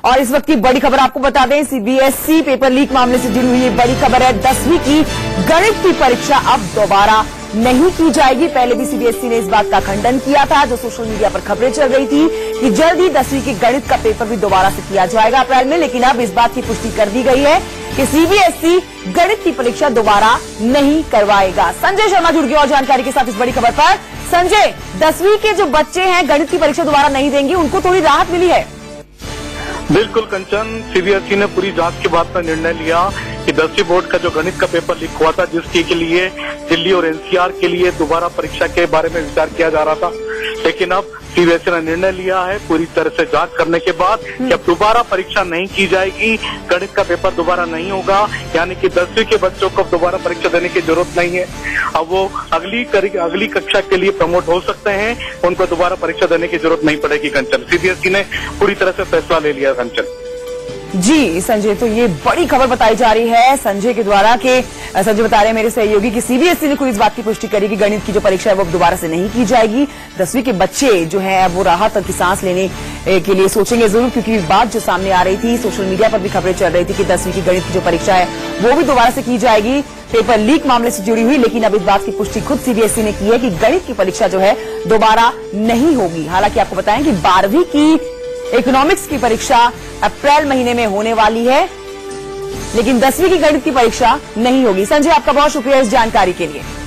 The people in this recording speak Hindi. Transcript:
और इस वक्त की बड़ी खबर आपको बता दें, सीबीएसई पेपर लीक मामले से जुड़ी हुई ये बड़ी खबर है। 10वीं की गणित की परीक्षा अब दोबारा नहीं की जाएगी। पहले भी सीबीएसई ने इस बात का खंडन किया था, जो सोशल मीडिया पर खबरें चल रही थी कि जल्द ही 10वीं की गणित का पेपर भी दोबारा से किया जाएगा अप्रैल में। लेकिन अब इस बात की पुष्टि कर दी गई है कि सीबीएसई गणित की परीक्षा दोबारा नहीं करवाएगा। संजय शर्मा जुड़ गए और जानकारी के साथ इस बड़ी खबर पर। संजय, 10वीं के जो बच्चे हैं गणित की परीक्षा दोबारा नहीं देंगे, उनको थोड़ी राहत मिली है? बिल्कुल कंचन, सीबीएसई ने पूरी जांच के बाद में निर्णय लिया कि 10वीं बोर्ड का जो गणित का पेपर लीक हुआ था, जिसके लिए दिल्ली और एनसीआर के लिए दोबारा परीक्षा के बारे में विचार किया जा रहा था, लेकिन अब सीबीएसई ने निर्णय लिया है पूरी तरह से जांच करने के बाद कि अब दोबारा परीक्षा नहीं की जाएगी, गणित का पेपर दोबारा नहीं होगा। यानी कि 10वीं के बच्चों को दोबारा परीक्षा देने की जरूरत नहीं है। अब वो अगली कक्षा के लिए प्रमोट हो सकते हैं, उनको दोबारा परीक्षा देने की जरूरत नहीं पड़ेगी। कंचन, सीबीएसई ने पूरी तरह से फैसला ले लिया। कंचन जी संजय, तो ये बड़ी खबर बताई जा रही है संजय के द्वारा कि संजय बता रहे हैं मेरे सहयोगी कि सीबीएसई ने कोई इस बात की पुष्टि करी कि गणित की जो परीक्षा है वो दोबारा से नहीं की जाएगी। 10वीं के बच्चे जो है वो राहत की सांस लेने के लिए सोचेंगे जरूर, क्योंकि बात जो सामने आ रही थी, सोशल मीडिया पर भी खबरें चल रही थी कि 10वीं की गणित की जो परीक्षा है वो भी दोबारा से की जाएगी, पेपर लीक मामले से जुड़ी हुई। लेकिन अब इस बात की पुष्टि खुद सीबीएसई ने की है कि गणित की परीक्षा जो है दोबारा नहीं होगी। हालांकि आपको बताएं कि 12वीं की इकोनॉमिक्स की परीक्षा अप्रैल महीने में होने वाली है, लेकिन 10वीं की गणित की परीक्षा नहीं होगी। संजय, आपका बहुत शुक्रिया इस जानकारी के लिए।